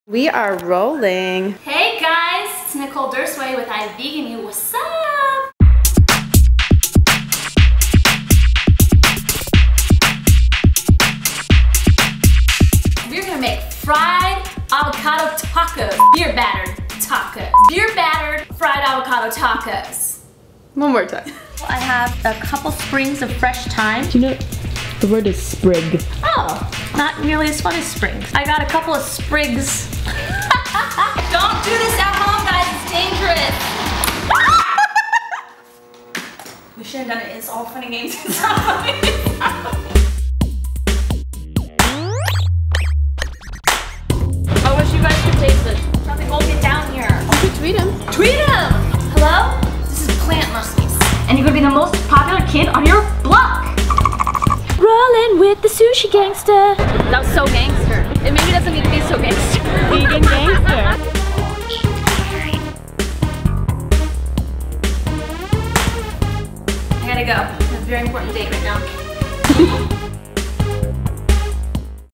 We are rolling. Hey guys, it's Nicole Dursway with I Vegan You. What's up? We're gonna make fried avocado tacos. Beer battered tacos. Beer battered fried avocado tacos. One more time. I have a couple sprigs of fresh thyme. Do you know the word is sprig? Oh, not nearly as fun as sprigs. I got a couple of sprigs. Don't do this at home, guys. It's dangerous. We should have done it. It's all fun and games. It's not funny. I wish you guys could taste this. Something won't get down here. Okay, tweet him. Tweet him! Hello? This is Plant Muskies. And you're gonna be the most popular kid on your block. Rolling with the sushi gangster. That was so gangster. It maybe doesn't need to be so gangster. Vegan gangster. I gotta go. I have a very important date right now.